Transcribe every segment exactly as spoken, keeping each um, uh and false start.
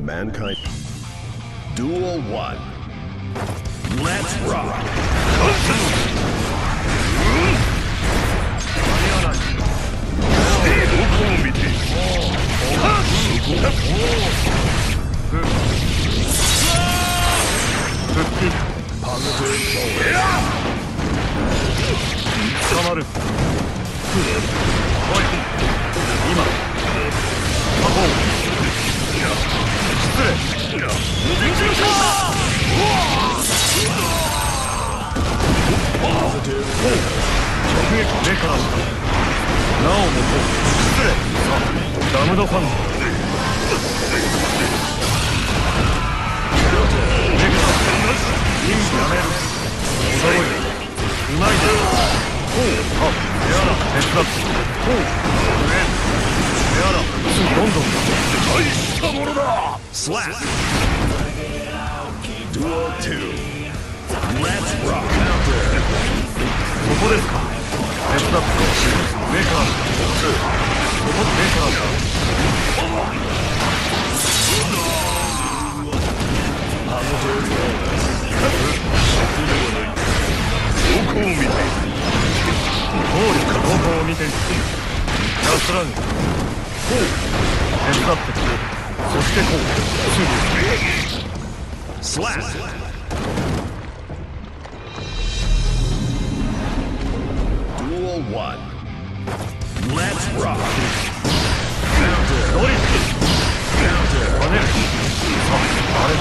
Mankind. Duel one. Let's rock.ダムドファンSlap. Duel two. Let's rock. ここですか。手伝ってほしい。目からここ目からか。あの状況どこを見ている。暴力かどこを見ている。安らぐ。手伝ってくれ。そしてこうすぐスラッ Duel one. Let's rock. Counter. ドリフト。Counter. 跳ねる。あ、あれだ。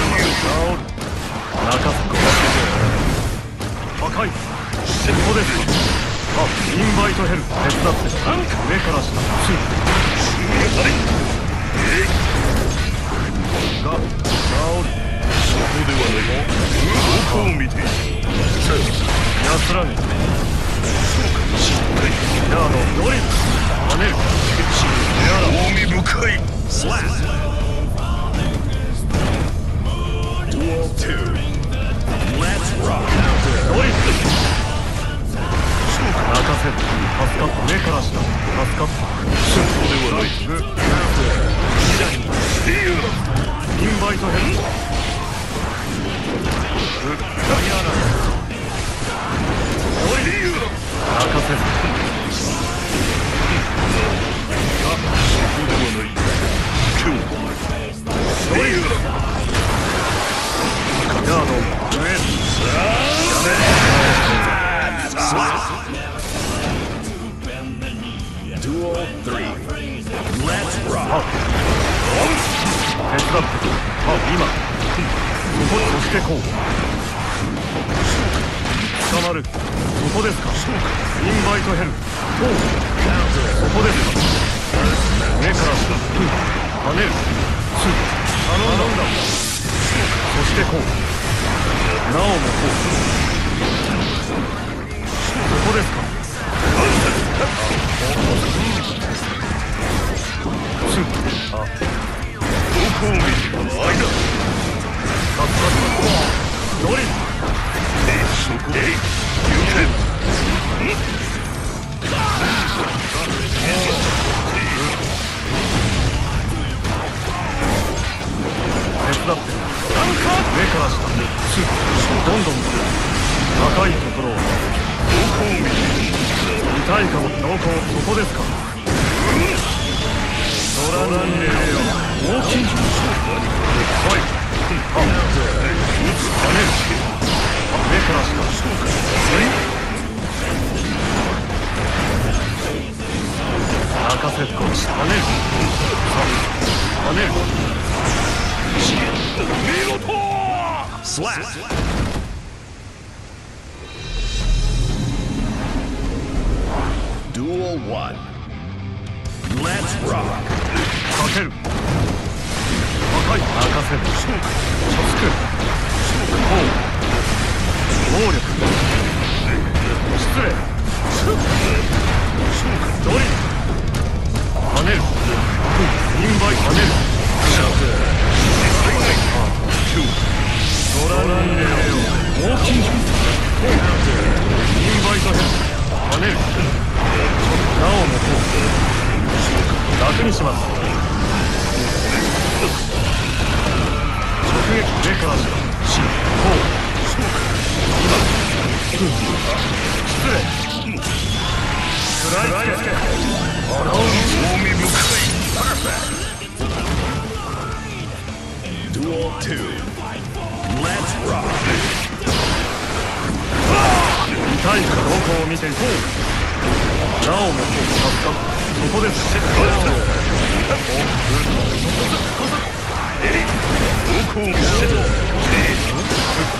泣かすこ破壊。ここですか。あ、インバイトヘル。手伝って。上から下。すぐが、治る。そこではない。どこを見ている。安らぐ。しっかり。ヤード、ドリル。跳ねる。興味深い。スラッ。Duel two. Let's rock. ドリル。泣かせる。助かった。目から下。助かった。そこではない。インバイトヘル泣かせずヤード上Duel three. Let's rock. 手伝って。あ、今。ここそしてこう。捕まる。ここですか。インバイトヘル。こう。ここですか。目から下。跳ねる。すぐ。頼んだ。そしてこう。なおもこう。ここですか。すぐ。あ。どこを見ているの間。ドリル。そこで。手伝って。上から下。すぐ。どんどん。高いところを。どこを見ている。痛いかも。どこ。そこですか。ドラなんねえよ。大きい。おい。あ、撃つ。跳ねる。目から下。泣かせっこ。跳ねる。跳ねる。見事。スラッ。Duel one. Let's rock. かける。赤い。泣かせる。ちょつく。こう。暴力。失礼。ドリル。跳ねる。インバイ跳ねる。ドラなんでよ。大きい。インバイトヘル。跳ねる。なおもこう。楽にします。 けつけ。興味深い。Duel two. Let's rock. 痛いかどこを見ていこう。なおも助かった。そこです。どこを見て復帰。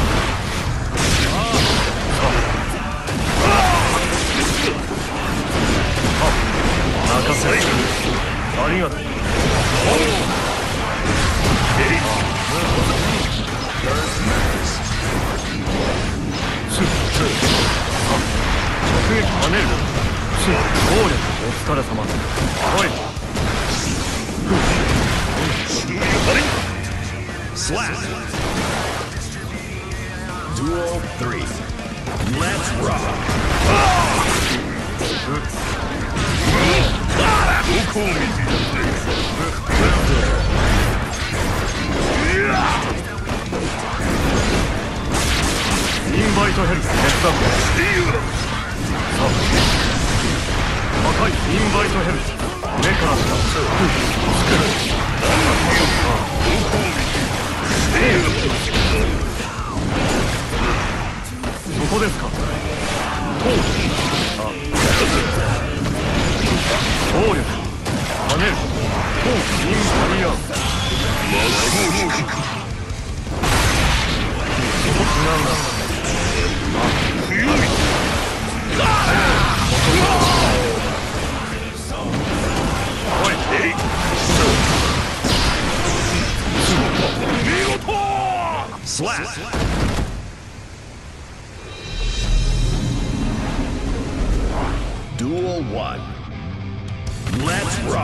任せる。ありがとう。直撃跳ねる。暴力お疲れ様。おい。Slap. Duel three. Let's rock. どこを見ている。インバイトヘルス決断。赤いインバイトヘルス目から下。そこですか。暴力跳ねる。インバリア。そこ違うな。強い。おい、エリッ。見事。スラッ。Duel one. Let's rock.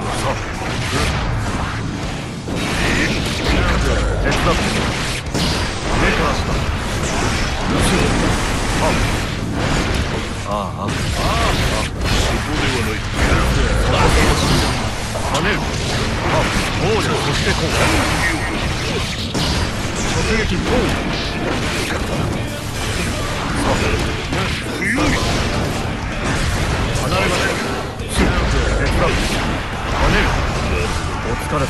手伝って。目から下。ああ、ああ、ああ、そこではない。跳ねる。あ、暴力そしてこう。直撃ボール。強い。離れません。手伝う。跳ねる。お疲れ様。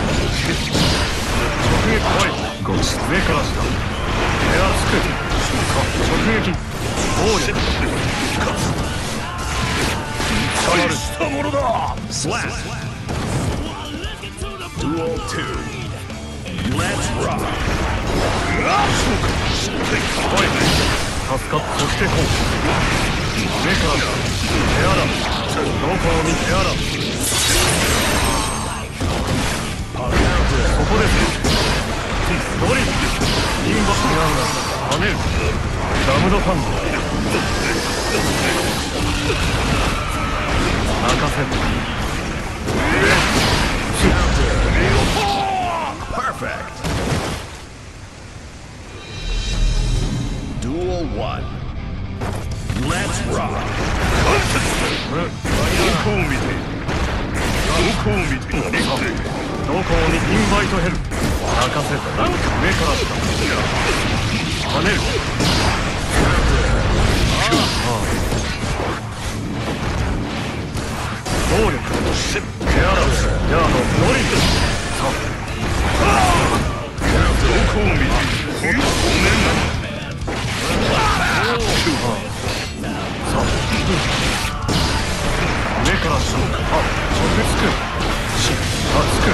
直撃怖い。ごち上から下。手厚く。直撃。暴力。大したものだ。スラッ。Duel two. Let's rock. おい。助かっそしてこう。目から手洗う。どこを見て洗う。そこです。ドリル。インバスが跳ねる。ダムドファンド。任せる。Perfect. Duel one. Let's rock. どこを見てどこを見てどこを見てインバイトヘル任せた。目から下跳ねる。暴力手洗う。ヤードノリル。どこを見てごめん。目から下。あ、直つく。し、あつく。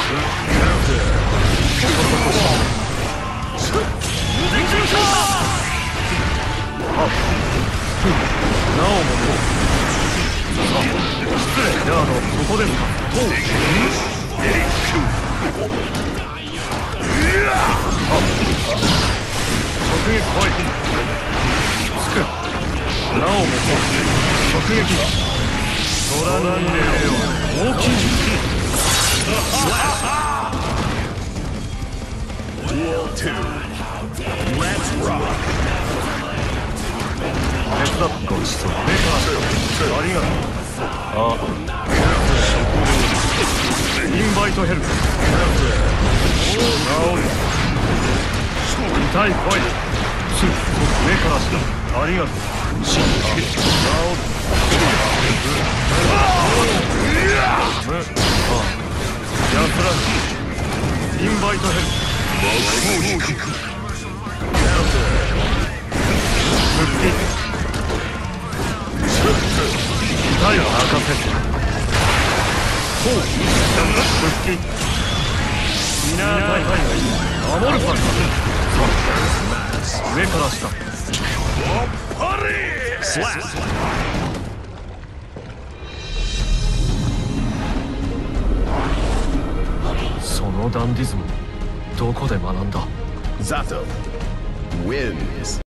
あ、なおもこう。失礼。ヤード、そこですか。とう。エリック。あ、直撃怖い。つく。なおもこう。直撃。トラなんでよ。大きい。Duel two. Let's rock. 手伝ってごちそう。目からありがとう。ああ。インバイトヘルプ。治る。痛い怖い。目から下。ありがとう。しっかり治る。 答えは任せる。ほう復帰。ミナータイム守るさ。上から下。そのダンディズムどこで学んだ？ Zato wins.